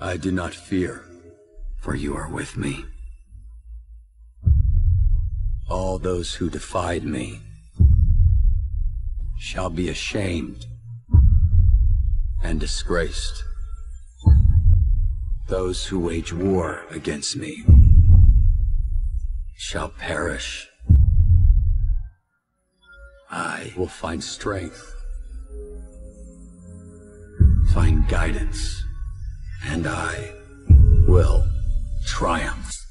I do not fear, for you are with me. All those who defied me shall be ashamed and disgraced. Those who wage war against me shall perish. I will find strength, find guidance, and I will triumph.